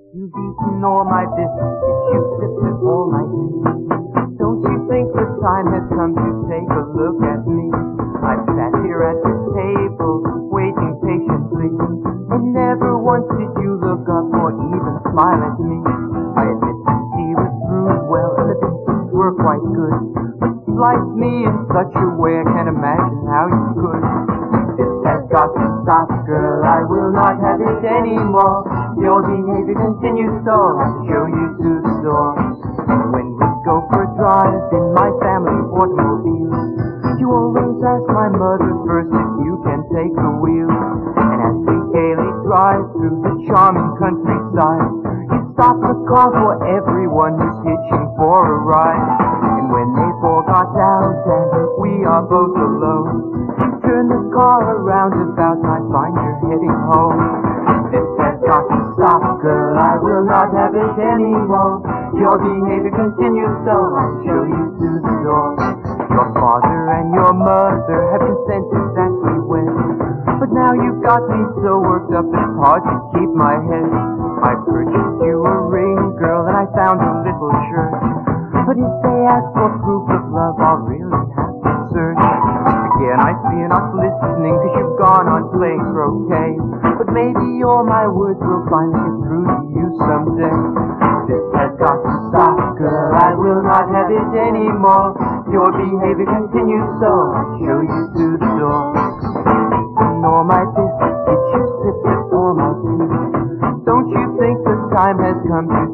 You've eaten all my biscuits, you sipped all my tea. Don't you think the time has come to take a look at me? I've sat here at the table, waiting patiently, and never once did you look up or even smile at me. I admit the tea was brewed well and the biscuits were quite good, but sliced me in such a way I can't imagine how you could. This has got to stop, girl, I will not have it anymore. Your behavior continues, so I'll show you to the door. When we go for a drive in my family automobile, you always ask my mother first if you can take the wheel. And as we gaily drive through the charming countryside, you stop the car for everyone who's hitching for a ride. And when they've all got out and we are both alone, turn the car around about and I find you're heading home. This has got to stop, girl, I will not have it anymore. Your behavior continues, so I'll show you to the door. Your father and your mother have consented that we wed, but now you've got me so worked up it's hard to keep my head. I purchased you a ring, girl, and I found a little shirt, but if they ask for proof of love, I'll really have to search. Again, I see you're not listening, 'cause you've gone on playing croquet, but maybe all my words will finally get through to you someday. This has got to stop, girl, I will not have it anymore. Your behavior continues, so I'll show you to the door. Eating all my biscuits, you sipped all my tea. Don't you think the time has come to